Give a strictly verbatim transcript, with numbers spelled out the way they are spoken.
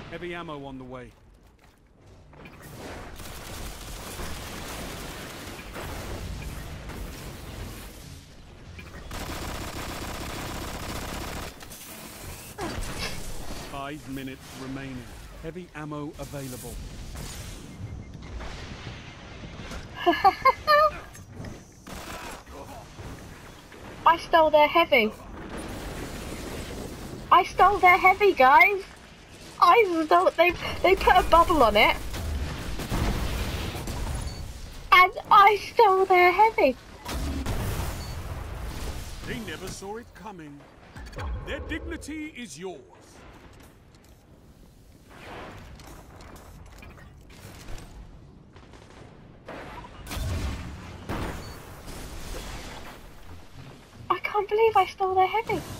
Heavy ammo on the way. Five minutes remaining. Heavy ammo available. I stole their heavy. I stole their heavy, guys. I stole. They they put a bubble on it, and I stole their heavy. They never saw it coming. Their dignity is yours. I can't believe I stole their heavy.